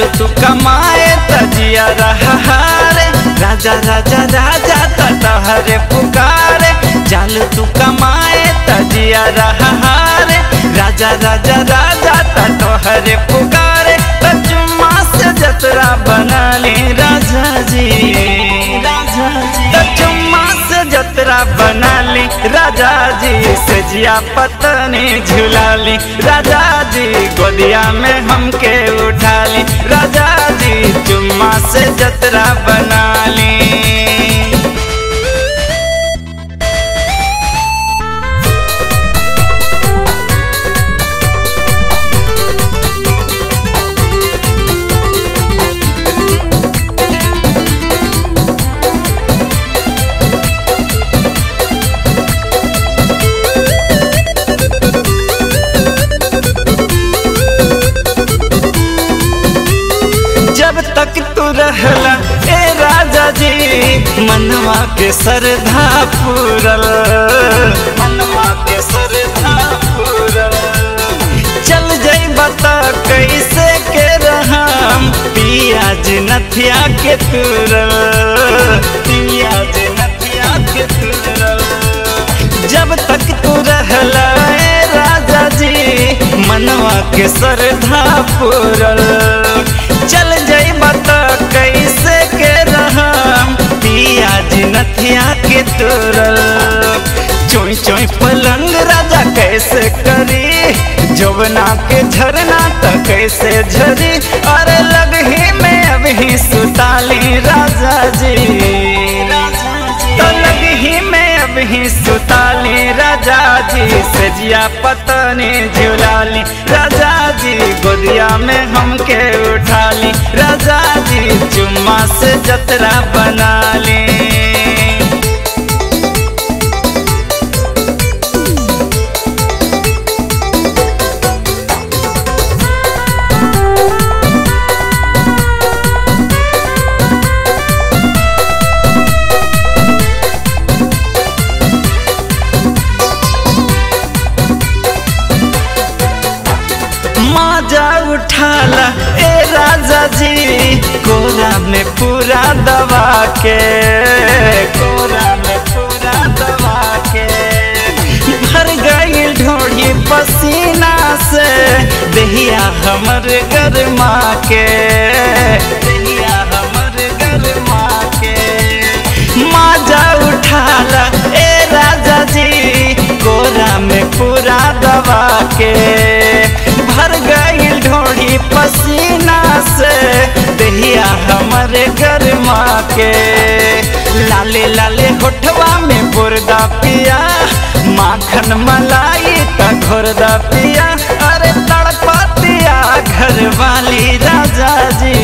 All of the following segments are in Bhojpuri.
तू कमाए तजिया रहा रे, राजा राजा राजा तहरे पुकारे। चल तू कमाए तजिया रहा रे, राजा राजा राजा तहरे पुकारे। चुम्मा से जतरा बना ली राजा जी, राजा जी चुम्मा से जतरा बना ली राजा जी। सजिया पतनी झुला ली राजा जी, गोदिया में हमके उठा ली राजा जी। चुम्मा से जतरा बना ली। जब तक तू रहला ए राजा जी, मनवा के सरधा पूरल, मनवा के सरधा पूरल। चल जाई बता कैसे के रहम, पियाज नथिया के तुरल, पियाज नथिया के तुरल। जब तक तू रहला ए राजा जी, मनवा के सरधा पूरल। चल जाई बता कैसे के रहम, पियाज नथिया के तुरल। चोई चोई पलंग राजा कैसे करी, जवना के झरना तो कैसे झरी। अरे लगही में अभी सुताली राजा जी, तो लगही में अभी सुताली राजा जी। सजिया पतनी झुलाली राजा जी, गोदिया में हमके उठाली राजा जी। चुम्मा से जतरा बना ली। माजा उठाला ए राजा जी, कोरा में पूरा दबा के, कोरा में पूरा दबा के। भर गई ढोड़ी पसीना से, दहिया हमर गरमा के, दहिया हमर गरमा के। माजा उठाला ए राजा जी, कोरा में पूरा दबा के। भर गई ढोड़ी पसीना से, दहिया हमारे गरमा के। लाले लाले होठवा में बुरदा पिया, माखन मलाई का घोरदा पिया। अरे तड़पतिया घर वाली राजा जी,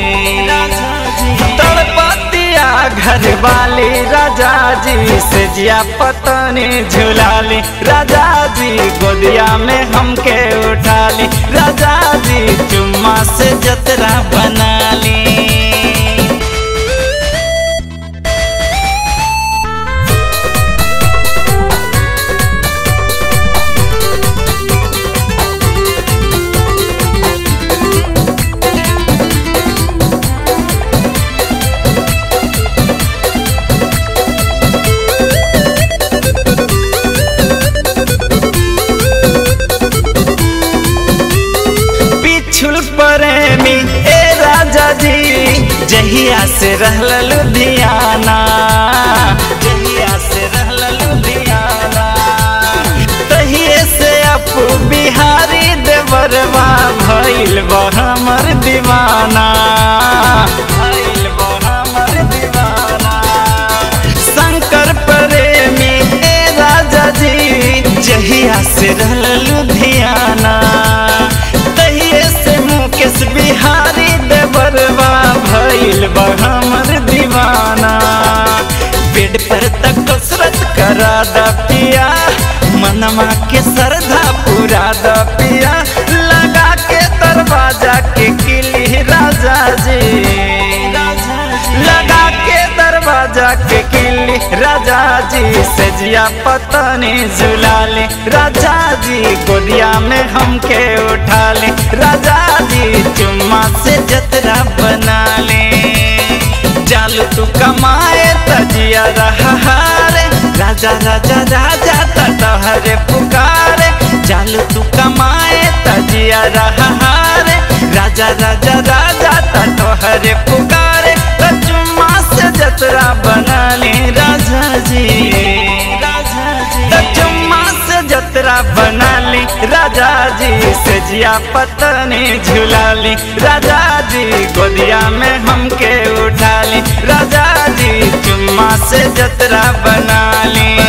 तड़पतिया घर वाली राजा जी। सजिया पतनी झुलाली राजा जी, गोदिया में हमके उठाली राजा जी। चुम्मा से जतरा बना ली। प्रेमी ए राजा जी, जहिया से रहला लुधियाना, जहिया से रहला लुधियाना। तहिए से अपू बिहारी देवरवा भइल बा हमर दीवाना, भइल बा हमर दीवाना। शंकर प्रेमी ए राजा जी, जहिया से रहला लुधियाना। मुकेश बिहारी देवरवा भइल बा हमर दीवाना। बेड पर तक कसरत करा दा पिया, मनमा के सरधा पूरा दा पिया। लगा के दरवाजा के किली राजा जी, लगा के दरवाजा के किली राजा जी सजिया पतनी झुला ले, राजा जी गोदिया में हमके उठा ले, राजा जी चुम्मा से जतरा बना ले। जालू तू कमाए तजिया रहा रे, राजा राजा राजा तहरे पुकारे। जालू तू कमाए तजिया रहा रे, राजा राजा राजा तहरे पुकारे। तो चुम्मा से जतरा बना ले राजा जी, राजा जी तो चुम्मा से जतरा बना ली, राजा जी सजिया पतनी झुला ली, राजा जी गोदिया में हमके उठा ली, राजा जी चुम्मा से जतरा बना ली।